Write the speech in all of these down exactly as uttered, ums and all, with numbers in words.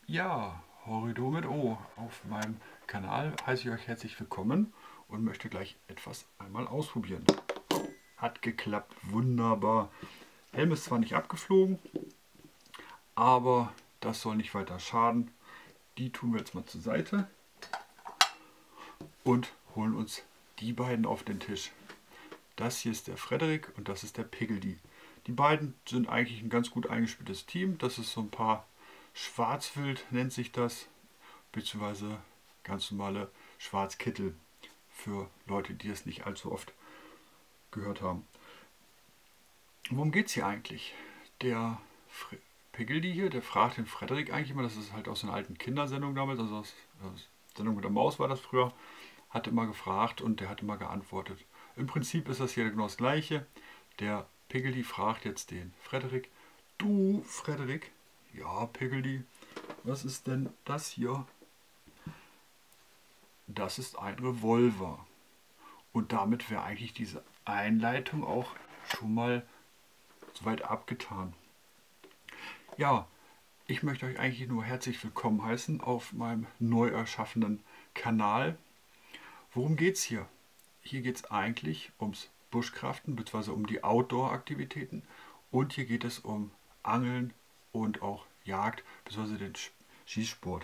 Ja, Horrido mit O. Auf meinem Kanal heiße ich euch herzlich willkommen und möchte gleich etwas einmal ausprobieren. Hat geklappt, wunderbar. Helm ist zwar nicht abgeflogen, aber das soll nicht weiter schaden. Die tun wir jetzt mal zur Seite und holen uns die beiden auf den Tisch. Das hier ist der Frederik und das ist der Piggledy. Die beiden sind eigentlich ein ganz gut eingespieltes Team. Das ist so ein paar Schwarzwild, nennt sich das, beziehungsweise ganz normale Schwarzkittel für Leute, die es nicht allzu oft gehört haben. Worum geht es hier eigentlich? Der Fre Piggledy hier, der fragt den Frederik eigentlich immer, das ist halt aus einer alten Kindersendung damals, also aus, aus Sendung mit der Maus war das früher, hat immer gefragt und der hat immer geantwortet. Im Prinzip ist das hier genau das Gleiche. Der Piggledy fragt jetzt den Frederik: Du, Frederik, ja, Piggledy, was ist denn das hier? Das ist ein Revolver. Und damit wäre eigentlich diese Einleitung auch schon mal soweit abgetan. Ja, ich möchte euch eigentlich nur herzlich willkommen heißen auf meinem neu erschaffenen Kanal. Worum geht es hier? Hier geht es eigentlich ums Buschkraften bzw. um die Outdoor-Aktivitäten und hier geht es um Angeln und auch Jagd bzw. den Schießsport.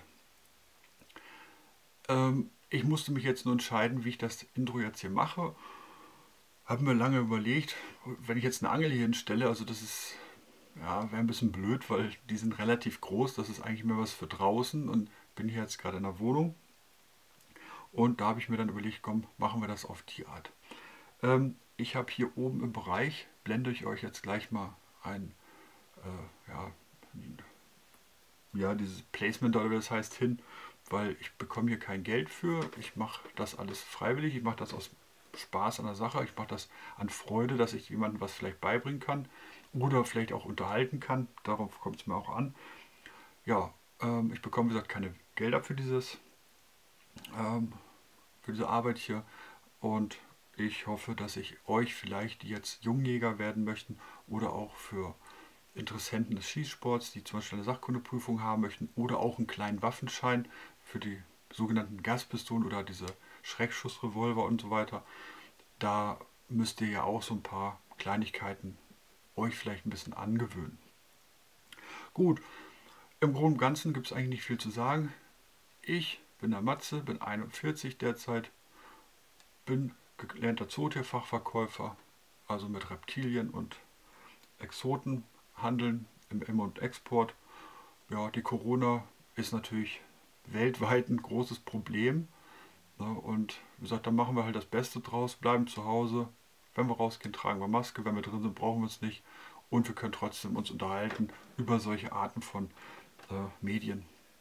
Ähm, ich musste mich jetzt nur entscheiden, wie ich das Intro jetzt hier mache. Habe mir lange überlegt, wenn ich jetzt eine Angel hier hinstelle, also das ist, ja, wäre ein bisschen blöd, weil die sind relativ groß, das ist eigentlich mehr was für draußen und bin hier jetzt gerade in der Wohnung. Und da habe ich mir dann überlegt, komm, machen wir das auf die Art. Ähm, ich habe hier oben im Bereich, blende ich euch jetzt gleich mal ein, äh, ja, ja, dieses Placement oder wie das heißt hin, weil ich bekomme hier kein Geld für. Ich mache das alles freiwillig, ich mache das aus Spaß an der Sache, ich mache das an Freude, dass ich jemandem was vielleicht beibringen kann oder vielleicht auch unterhalten kann. Darauf kommt es mir auch an. Ja, ähm, ich bekomme, wie gesagt, keine Gelder für dieses, ähm, für diese Arbeit hier und ich hoffe, dass ich euch vielleicht, die jetzt Jungjäger werden möchten oder auch für Interessenten des Schießsports, die zum Beispiel eine Sachkundeprüfung haben möchten oder auch einen kleinen Waffenschein für die sogenannten Gaspistolen oder diese Schreckschussrevolver und so weiter. Da müsst ihr ja auch so ein paar Kleinigkeiten euch vielleicht ein bisschen angewöhnen. Gut, im Großen und Ganzen gibt es eigentlich nicht viel zu sagen. Ich bin der Matze, bin einundvierzig derzeit, bin gelernter Zootierfachverkäufer, also mit Reptilien und Exoten handeln im Im- und Export. Ja, die Corona ist natürlich weltweit ein großes Problem. Ne? Und wie gesagt, da machen wir halt das Beste draus, bleiben zu Hause. Wenn wir rausgehen, tragen wir Maske. Wenn wir drin sind, brauchen wir es nicht. Und wir können trotzdem uns unterhalten über solche Arten von äh, Medien.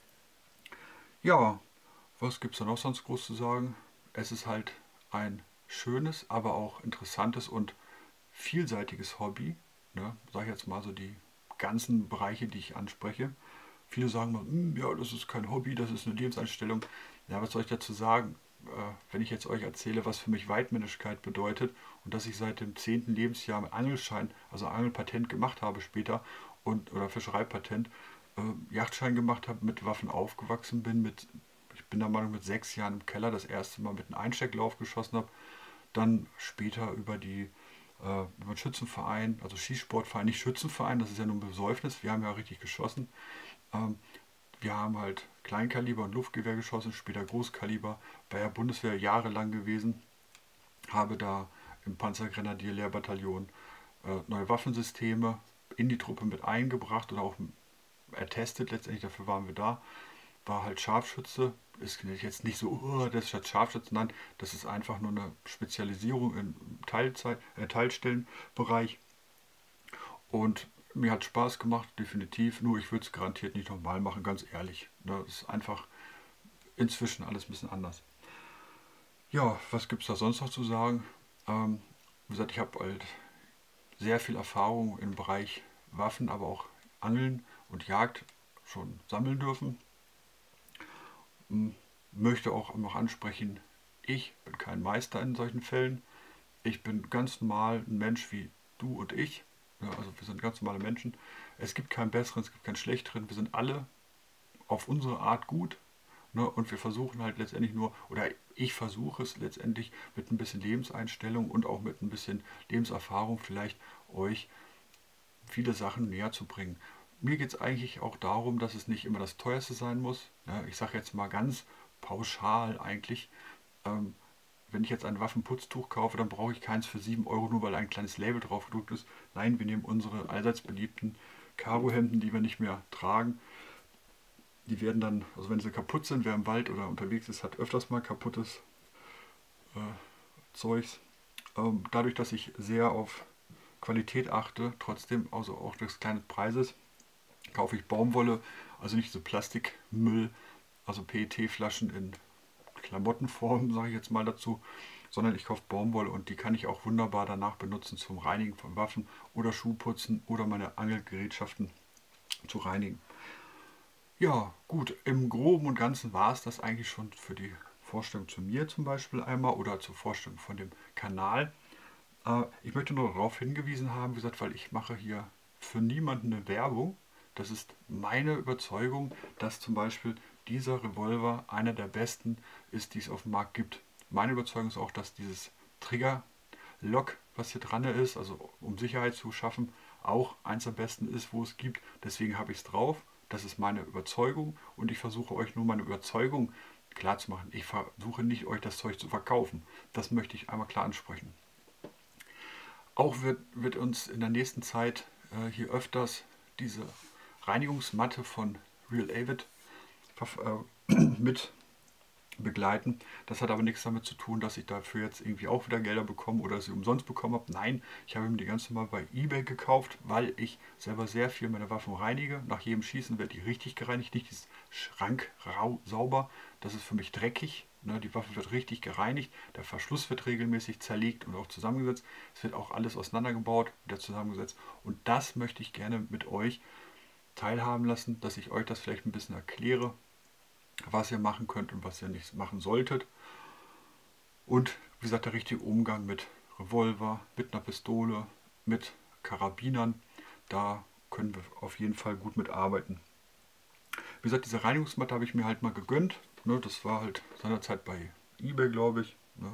Ja, was gibt es da noch sonst groß zu sagen? Es ist halt ein schönes, aber auch interessantes und vielseitiges Hobby. Ne? Sag ich jetzt mal so die ganzen Bereiche, die ich anspreche. Viele sagen mal, hm, ja, das ist kein Hobby, das ist eine Lebenseinstellung. Ja, was soll ich dazu sagen? Äh, wenn ich jetzt euch erzähle, was für mich Weitmännigkeit bedeutet und dass ich seit dem zehnten Lebensjahr einen Angelschein, also Angelpatent gemacht habe später und oder Fischereipatent, äh, Yachtschein gemacht habe, mit Waffen aufgewachsen bin, mit, ich bin der Meinung, mit sechs Jahren im Keller das erste Mal mit einem Einstecklauf geschossen habe, dann später über die äh, über den Schützenverein, also Schießsportverein, nicht Schützenverein, das ist ja nur ein Besäufnis, wir haben ja richtig geschossen. Ähm, wir haben halt Kleinkaliber und Luftgewehr geschossen, später Großkaliber, bei der Bundeswehr jahrelang gewesen, habe da im Panzergrenadier-Lehrbataillon äh, neue Waffensysteme in die Truppe mit eingebracht oder auch ertestet, letztendlich dafür waren wir da, war halt Scharfschütze, ist jetzt nicht so, oh, das ist jetzt Scharfschütze, nein, das ist einfach nur eine Spezialisierung im Teilzeit, äh, Teilstellenbereich und mir hat Spaß gemacht, definitiv, nur ich würde es garantiert nicht nochmal machen, ganz ehrlich. Das ist einfach inzwischen alles ein bisschen anders. Ja, was gibt es da sonst noch zu sagen? Ähm, wie gesagt, ich habe halt sehr viel Erfahrung im Bereich Waffen, aber auch Angeln und Jagd schon sammeln dürfen. Möchte auch noch ansprechen, ich bin kein Meister in solchen Fällen. Ich bin ganz normal ein Mensch wie du und ich. Ja, also wir sind ganz normale Menschen. Es gibt keinen besseren, es gibt keinen schlechteren. Wir sind alle auf unsere Art gut. Ne? Und wir versuchen halt letztendlich nur, oder ich versuche es letztendlich mit ein bisschen Lebenseinstellung und auch mit ein bisschen Lebenserfahrung vielleicht euch viele Sachen näher zu bringen. Mir geht es eigentlich auch darum, dass es nicht immer das teuerste sein muss. Ne? Ich sage jetzt mal ganz pauschal eigentlich, ähm, wenn ich jetzt ein Waffenputztuch kaufe, dann brauche ich keins für sieben Euro, nur weil ein kleines Label drauf gedruckt ist. Nein, wir nehmen unsere allseits beliebten Karohemden, die wir nicht mehr tragen. Die werden dann, also wenn sie kaputt sind, wer im Wald oder unterwegs ist, hat öfters mal kaputtes äh, Zeugs. Ähm, dadurch, dass ich sehr auf Qualität achte, trotzdem, also auch des kleinen Preises, kaufe ich Baumwolle, also nicht so Plastikmüll, also P E T-Flaschen in Klamottenform, sage ich jetzt mal dazu, sondern ich kaufe Baumwolle und die kann ich auch wunderbar danach benutzen zum Reinigen von Waffen oder Schuhputzen oder meine Angelgerätschaften zu reinigen. Ja, gut, im Groben und Ganzen war es das eigentlich schon für die Vorstellung zu mir zum Beispiel einmal oder zur Vorstellung von dem Kanal. Äh, ich möchte nur darauf hingewiesen haben, wie gesagt, weil ich mache hier für niemanden eine Werbung. Das ist meine Überzeugung, dass zum Beispiel dieser Revolver einer der besten ist, die es auf dem Markt gibt. Meine Überzeugung ist auch, dass dieses Trigger-Lock, was hier dran ist, also um Sicherheit zu schaffen, auch eins der besten ist, wo es gibt. Deswegen habe ich es drauf. Das ist meine Überzeugung und ich versuche euch nur meine Überzeugung klarzumachen. Ich versuche nicht, euch das Zeug zu verkaufen. Das möchte ich einmal klar ansprechen. Auch wird, wird uns in der nächsten Zeit äh, hier öfters diese Reinigungsmatte von Real Avid äh, mit begleiten. Das hat aber nichts damit zu tun, dass ich dafür jetzt irgendwie auch wieder Gelder bekomme oder sie umsonst bekommen habe. Nein, ich habe mir die ganz normal bei eBay gekauft, weil ich selber sehr viel meine Waffen reinige. Nach jedem Schießen wird die richtig gereinigt, nicht dieses Schrank rau, sauber. Das ist für mich dreckig. Ne? Die Waffe wird richtig gereinigt, der Verschluss wird regelmäßig zerlegt und auch zusammengesetzt. Es wird auch alles auseinandergebaut, wieder zusammengesetzt. Und das möchte ich gerne mit euch teilhaben lassen, dass ich euch das vielleicht ein bisschen erkläre, was ihr machen könnt und was ihr nicht machen solltet. Und wie gesagt, der richtige Umgang mit Revolver, mit einer Pistole, mit Karabinern, da können wir auf jeden Fall gut mitarbeiten. Wie gesagt, diese Reinigungsmatte habe ich mir halt mal gegönnt. Ne, das war halt seinerzeit bei eBay, glaube ich. Ne.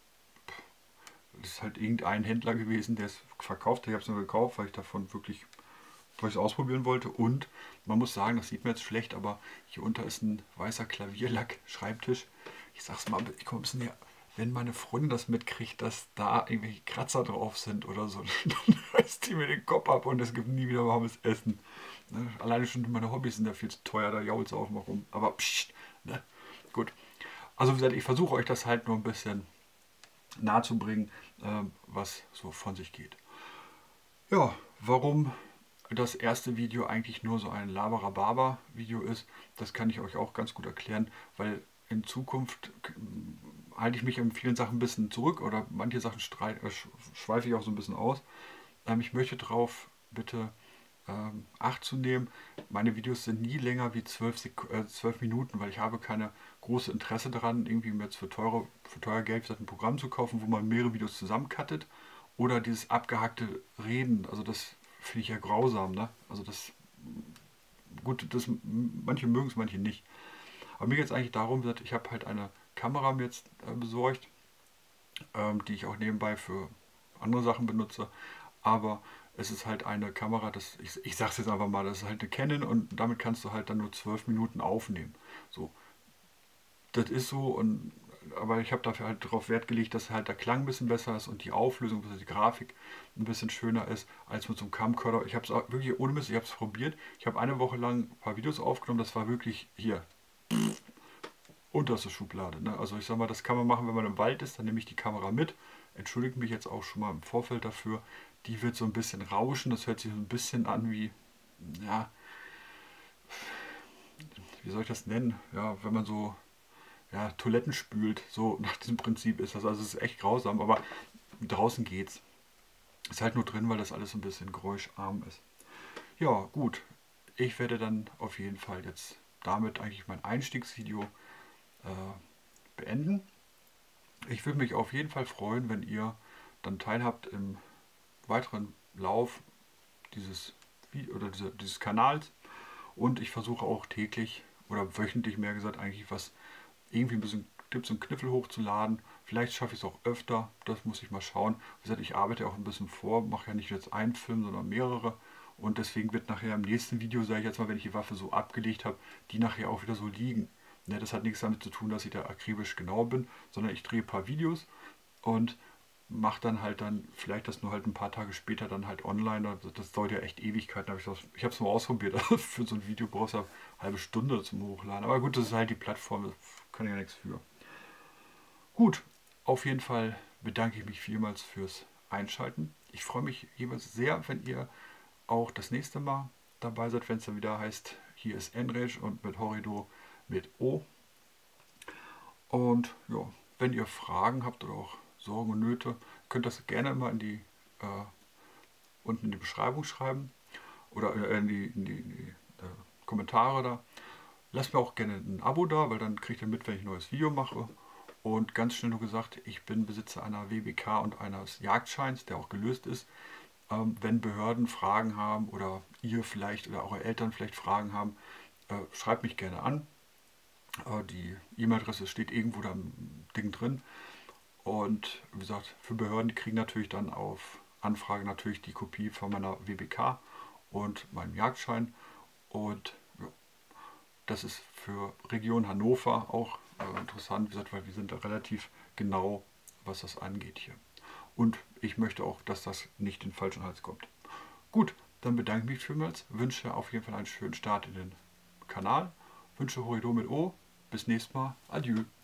Das ist halt irgendein Händler gewesen, der es verkauft hat. Ich habe es nur gekauft, weil ich davon wirklich weil ich es ausprobieren wollte. Und man muss sagen, das sieht mir jetzt schlecht, aber hier unter ist ein weißer Klavierlack-Schreibtisch. Ich sag's mal, ich komme ein bisschen näher. Wenn meine Freundin das mitkriegt, dass da irgendwelche Kratzer drauf sind oder so, dann reißt die mir den Kopf ab und es gibt nie wieder warmes Essen. Ne? Alleine schon meine Hobbys sind ja viel zu teuer, da jault es auch mal rum. Aber pssst, ne? Gut. Also wie gesagt, ich versuche euch das halt nur ein bisschen nahe zu bringen, äh, was so von sich geht. Ja, warum das erste Video eigentlich nur so ein Laberababa-Video ist, das kann ich euch auch ganz gut erklären, weil in Zukunft halte ich mich in vielen Sachen ein bisschen zurück oder manche Sachen äh, schweife ich auch so ein bisschen aus. Ähm, ich möchte darauf bitte ähm, Acht zu nehmen. Meine Videos sind nie länger wie zwölf, äh, zwölf Minuten, weil ich habe keine große Interesse daran, irgendwie mir jetzt für, teure, für teuer Geld ein Programm zu kaufen, wo man mehrere Videos zusammencuttet oder dieses abgehackte Reden, also das finde ich ja grausam, ne? Also das, gut, das, manche mögen es, manche nicht. Aber mir geht es eigentlich darum, ich habe halt eine Kamera mir jetzt äh, besorgt, ähm, die ich auch nebenbei für andere Sachen benutze. Aber es ist halt eine Kamera, das, ich, ich sage es jetzt einfach mal, das ist halt eine Canon und damit kannst du halt dann nur zwölf Minuten aufnehmen. So, das ist so, und, aber ich habe dafür halt darauf Wert gelegt, dass halt der Klang ein bisschen besser ist und die Auflösung, also die Grafik ein bisschen schöner ist als mit so einem Camcorder. Ich habe es wirklich ohne Mist, ich habe es probiert. Ich habe eine Woche lang ein paar Videos aufgenommen, das war wirklich hier unterste Schublade. Ne? Also ich sag mal, das kann man machen, wenn man im Wald ist, dann nehme ich die Kamera mit. Entschuldige mich jetzt auch schon mal im Vorfeld dafür. Die wird so ein bisschen rauschen, das hört sich so ein bisschen an wie, ja, wie soll ich das nennen? Ja, wenn man so ja, Toiletten spült, so nach diesem Prinzip ist das. Also es ist echt grausam, aber draußen geht's. Ist halt nur drin, weil das alles so ein bisschen geräuscharm ist. Ja, gut. Ich werde dann auf jeden Fall jetzt damit eigentlich mein Einstiegsvideo äh, beenden. Ich würde mich auf jeden Fall freuen, wenn ihr dann teilhabt im weiteren Lauf dieses, oder diese, dieses Kanals. Und ich versuche auch täglich oder wöchentlich mehr gesagt, eigentlich was, irgendwie ein bisschen Tipps und Kniffel hochzuladen. Vielleicht schaffe ich es auch öfter, das muss ich mal schauen. Wie gesagt, ich arbeite auch ein bisschen vor, mache ja nicht jetzt einen Film, sondern mehrere. Und deswegen wird nachher im nächsten Video, sage ich jetzt mal, wenn ich die Waffe so abgelegt habe, die nachher auch wieder so liegen. Ne, das hat nichts damit zu tun, dass ich da akribisch genau bin, sondern ich drehe ein paar Videos und mache dann halt dann, vielleicht das nur halt ein paar Tage später dann halt online. Also das dauert ja echt Ewigkeiten. Ich ich habe es mal ausprobiert. Für so ein Video brauchst du eine halbe Stunde zum Hochladen. Aber gut, das ist halt die Plattform, das kann ich ja nichts für. Gut, auf jeden Fall bedanke ich mich vielmals fürs Einschalten. Ich freue mich jeweils sehr, wenn ihr auch das nächste Mal dabei seid, wenn es dann wieder heißt, hier ist Enrage und mit Horrido mit O. Und ja, wenn ihr Fragen habt oder auch Sorgen und Nöte, könnt ihr das gerne immer in die, äh, unten in die Beschreibung schreiben oder äh, in die, in die, in die äh, Kommentare da. Lasst mir auch gerne ein Abo da, weil dann kriegt ihr mit, wenn ich ein neues Video mache. Und ganz schnell nur gesagt, ich bin Besitzer einer W B K und eines Jagdscheins, der auch gelöst ist. Ähm, wenn Behörden Fragen haben oder ihr vielleicht oder eure Eltern vielleicht Fragen haben, äh, schreibt mich gerne an. Äh, die E-Mail-Adresse steht irgendwo da im Ding drin. Und wie gesagt, für Behörden, die kriegen natürlich dann auf Anfrage natürlich die Kopie von meiner W B K und meinem Jagdschein. Und ja, das ist für Region Hannover auch äh, interessant, wie gesagt, weil wir sind da relativ genau, was das angeht hier. Und ich möchte auch, dass das nicht in den falschen Hals kommt. Gut, dann bedanke ich mich vielmals, wünsche auf jeden Fall einen schönen Start in den Kanal, wünsche Horrido mit O, bis nächstes Mal, adieu.